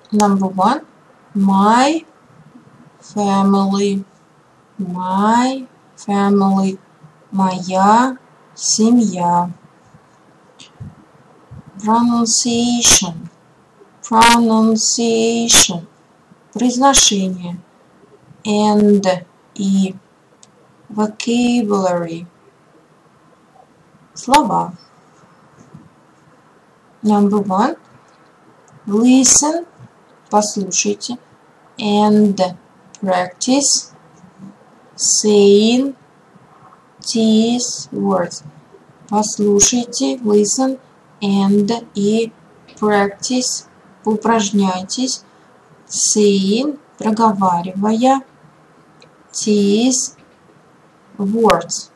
Number 1. My family. My family. Моя семья. Pronunciation. Pronunciation. Произношение. And и vocabulary. Слова. Number 1. Listen. Послушайте. And practice saying these words. Послушайте, listen, and и practice, упражняйтесь, saying, проговаривая, these words.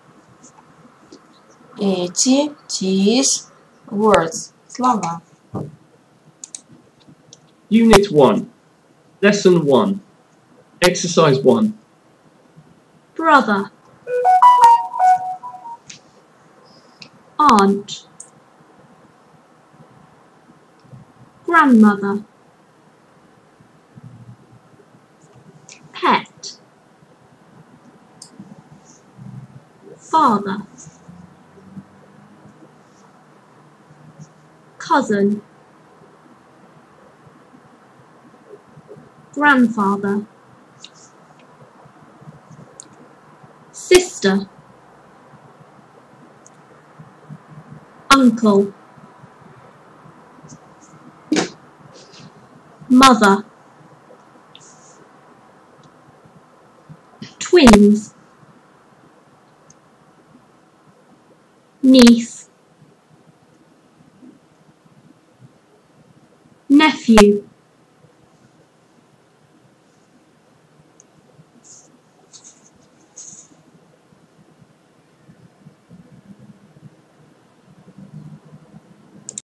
Эти, these words, слова. Unit 1, Lesson 1, Exercise 1. Brother, aunt, grandmother, pet, father, cousin, grandfather, sister, uncle, mother, twins, niece, nephew,